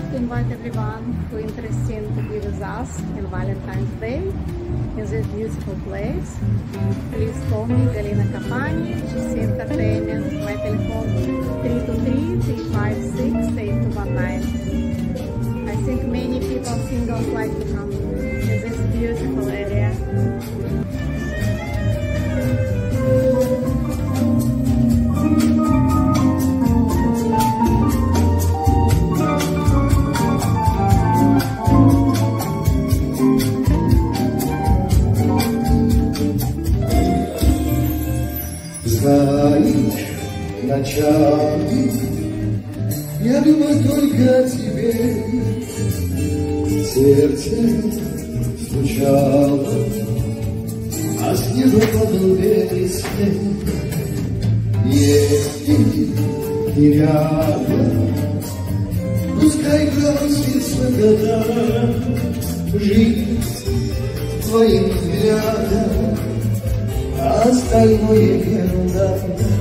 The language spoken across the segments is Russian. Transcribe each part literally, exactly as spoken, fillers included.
to invite everyone who is interested to be with us in Valentine's Day in this beautiful place. Please call me Galina Kapani, Chisi Entertainment. My telephone three two three, three five six, eight two one nine. I think many people singles like to come in this beautiful area. Знаешь, ночами я думал только о тебе. Сердце стучало, а с неба падал белый снег. Если ты рядом, пускай проносится года, жизнь твоим взглядом, а остальное ерунда.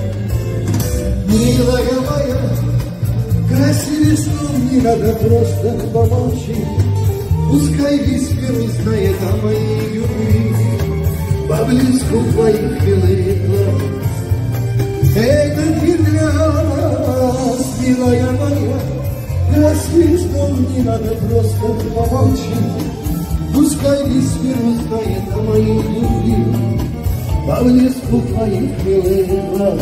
Милая моя, красивее снов не надо, просто помолчи. Пускай весь мир узнает о моей любви, по блеску твоих белых глаз. Это не для нас, милая моя, красивее снов не надо, просто помолчи. Пускай весь мир узнает о моей любви, по блеску твоих белых глаз.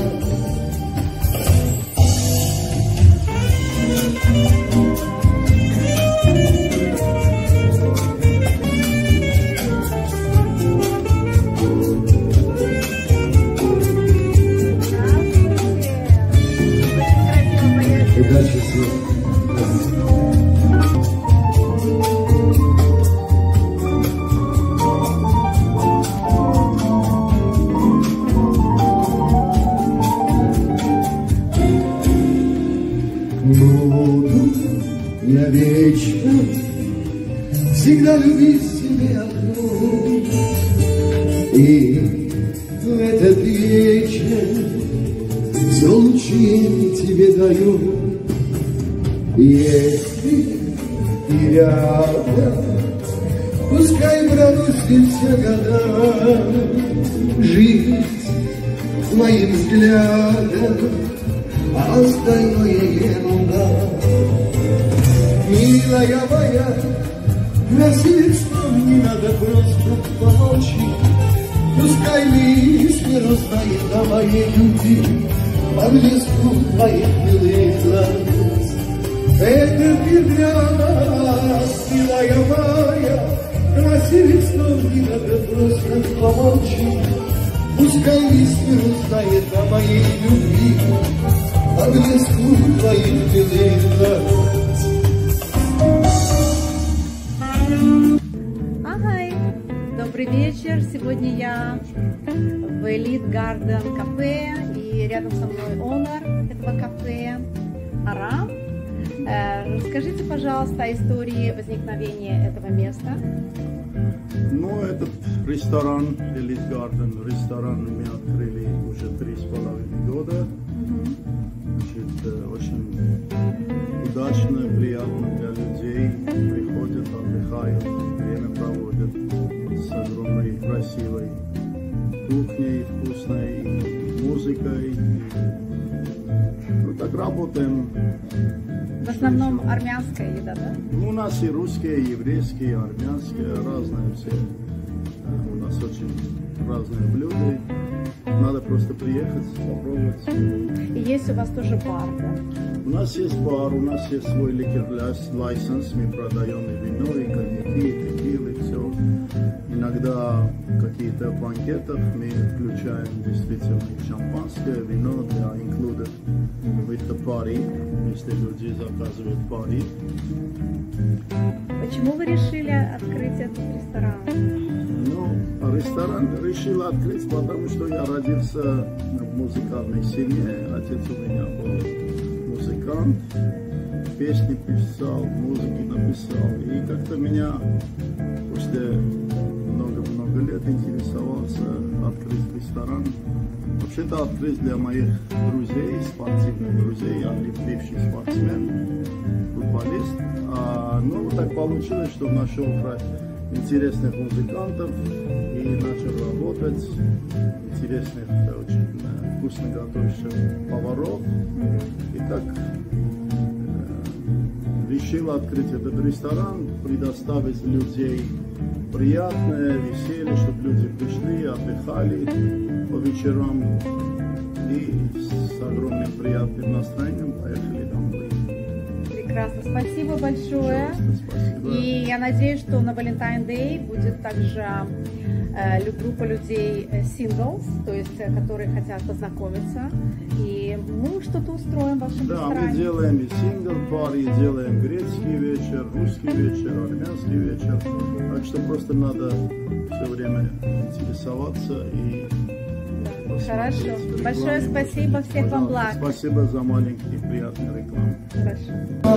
Удачи всем. Буду я вечно всегда любить тебя одну, и в этот вечер все лучи тебе даю. Если ты рядом, пускай проносится года, жизнь моим взглядом, а остальное ерунда. Милая моя, красивее снов не надо, просто помолчи. Пускай весь мир узнает о моей любви, по блеску твоих белых глаз. Это не для нас, милая моя, красивее снов не надо, просто помолчи. Пускай весь мир узнает о моей любви, по блеску твоих белых глаз. Ага, добрый вечер. Сегодня я в Elite Garden кафе, и рядом со мной owner этого кафе Арам. Расскажите, пожалуйста, о истории возникновения этого места. Ну, этот ресторан Elite Garden, ресторан мы открыли уже три с половиной года. Значит, очень удачно, приятно для людей. Приходят, отдыхают, время проводят с огромной красивой кухней, вкусной музыкой. Ну, так работаем. В основном армянская еда, да? Ну, у нас и русские, и еврейские, и армянские, разные все. У нас очень разные блюда. Надо просто приехать, попробовать. И есть у вас тоже бар, да? У нас есть бар, у нас есть свой ликер лайсенс, мы продаем и вино, и коньяки, и текилы, все. Иногда какие-то банкетов мы включаем действительно и шампанское, вино для included with the party, если люди заказывают пари. Почему вы решили открыть этот ресторан? Ну, ресторан решил открыть, потому что я родился в музыкальной семье. Отец у меня был музыкант, песни писал, музыки написал. И как-то меня после много-много лет интересовался открыть ресторан. Вообще-то открыть для моих друзей, спортивных друзей, я бывший спортсмен, футболист. А, ну, так получилось, что нашел интересных музыкантов и начал работать, интересных, очень вкусно готовящих поваров. И так э, решил открыть этот ресторан, предоставить людей приятное веселье, чтобы люди пришли, отдыхали по вечерам и с огромным приятным настроением поехали домой. Прекрасно, спасибо большое. Спасибо. И я надеюсь, что на Valentine Day будет также э, группа людей э, singles, то есть э, которые хотят познакомиться. И мы что-то устроим в вашем да, ресторане. Мы делаем и сингл-пар, и делаем греческий вечер, русский вечер, армянский вечер. Так что просто надо все время интересоваться и Хорошо. Большое спасибо. Всех вам благ. Спасибо за маленький приятный рекламу. Хорошо.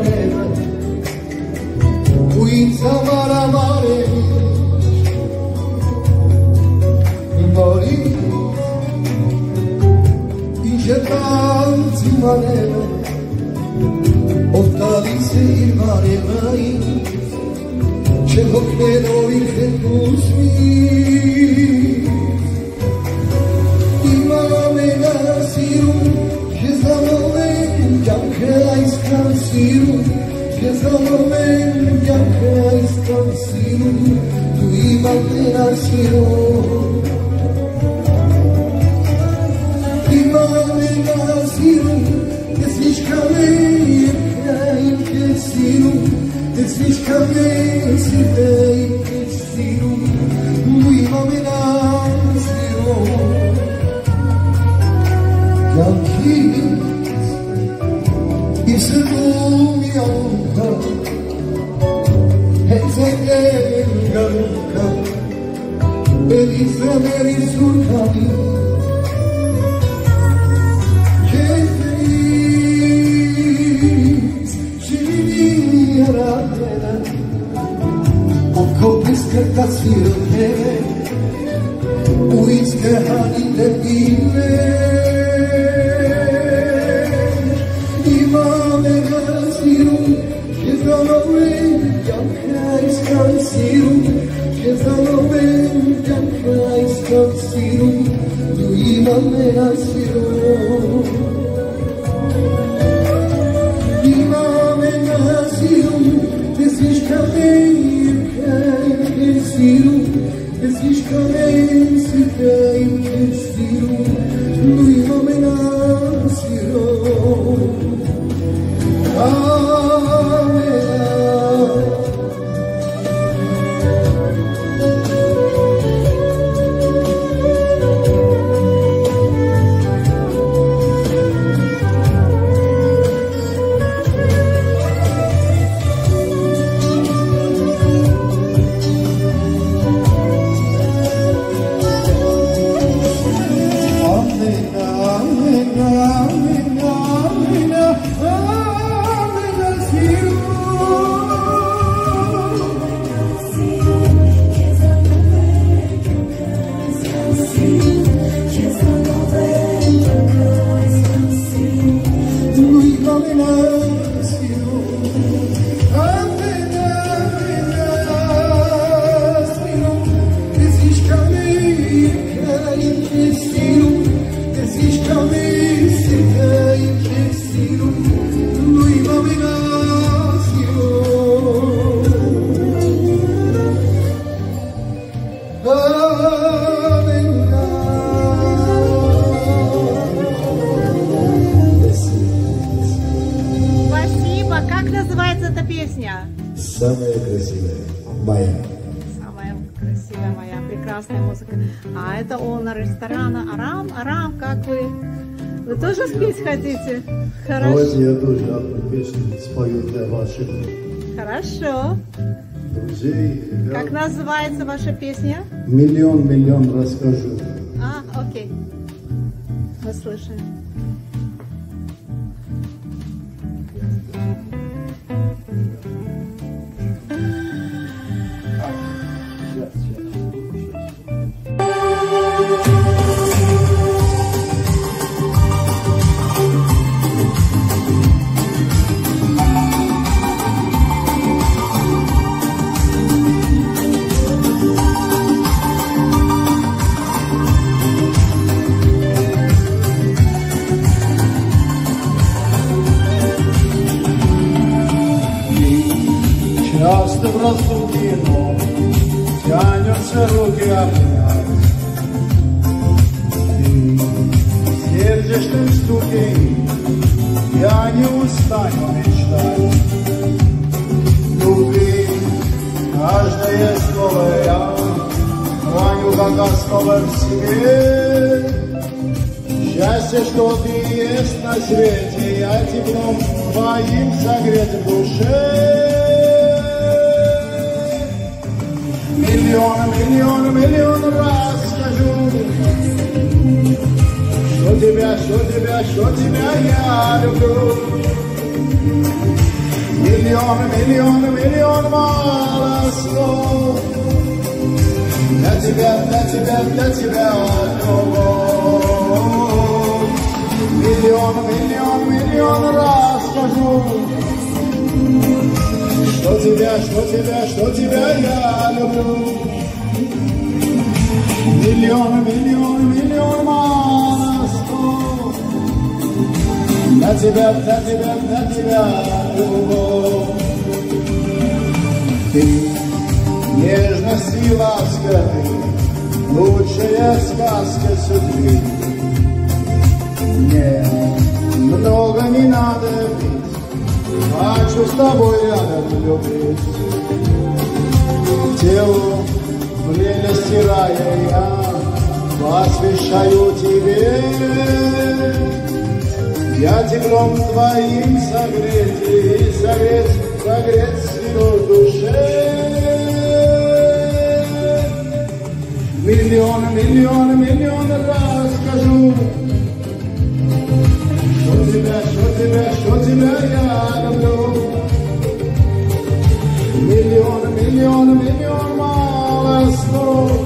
Самая красивая моя. Самая красивая моя, прекрасная музыка. А это оунер ресторана Арам. Арам, как вы? Вы тоже спеть хотите? Хорошо. Давайте я тоже одну песню спою для ваших Хорошо. друзей. Как называется ваша песня? Миллион-миллион расскажу. А, окей. Мы слышим. Часто в раздумье, но тянутся руки обнять. Ты в сердечном стуке, я не устану мечтать. Любви, каждое слово я храню как основа в себе. Счастье, что ты есть на свете, я теплом твоим согрет в душе. Миллион, миллион, миллион раз скажу, что тебя, что тебя, что тебя я люблю. Миллион, миллион, миллион мало слов. Для тебя, для тебя, для тебя любовь. Миллион, миллион, миллион раз скажу, что тебя, что тебя, что тебя я люблю. Миллион, миллион, миллион мало слов. Для тебя, для тебя, для тебя любовь. Ты нежность и ласка, ты лучшая сказка судьбы. Мне много не надо пить, хочу с тобой рядом любить. Телу прелести рая я посвящаю тебе. Я теплом твоим согреть и согреть, согреть свою душе. Миллион, миллион, миллион раз скажу, что тебя, что тебя, что тебя я люблю. Миллион, миллион, миллион мало слов.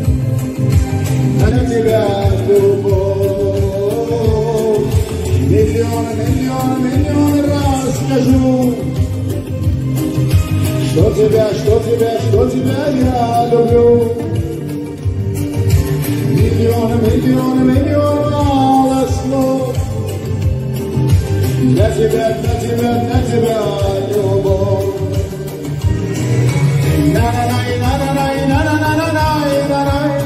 Для тебя любовь. Миллион, миллион, миллион раз скажу, что тебя, что тебя, что тебя я люблю. Миллион, миллион, миллион мало слов. Для тебя, для тебя, для тебя любовь. На-на-най, на-на-най, на-на-на-на-най, на-най.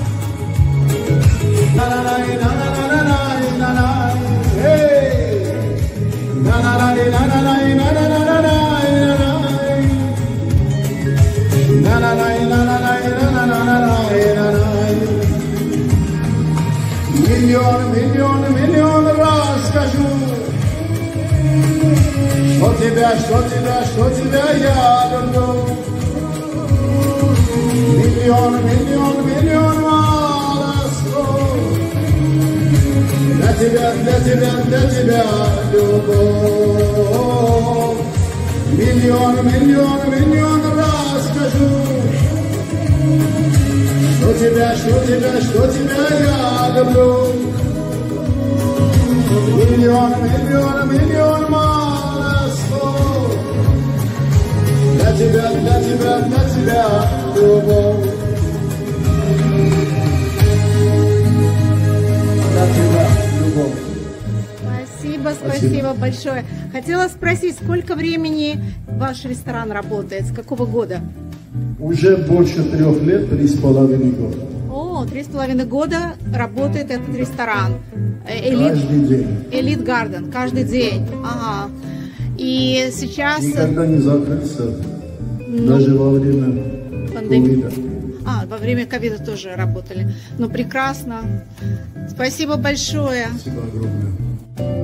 На-на-най, на-на-на-на-най, на-най. Эй! На-на-най, на-на-най, на-на-на-на-най, на-най. На-на-най, на-на-най, на-на-на-на-най, на-най. Миллион, миллион, миллион раз скажу, что тебя, что тебя, что тебя я люблю. Миллион, миллион, миллион мало слов. Для тебя, для тебя, для тебя любовь. Миллион, миллион, миллион раз скажу, что тебя, что тебя, что тебя я люблю. Миллион, миллион, миллион мало слов. Для тебя, для тебя, для тебя любовь. Для тебя любовь. Спасибо, спасибо большое. Хотела спросить, сколько времени ваш ресторан работает, с какого года? Уже больше трех лет, три с половиной года. О, три с половиной года работает этот ресторан. Элит, каждый день. Элит Гарден, каждый день. Ага. И сейчас... Никогда не закрылся, ну, даже во время ковида. А, во время ковида тоже работали. Ну, прекрасно. Спасибо большое. Спасибо огромное.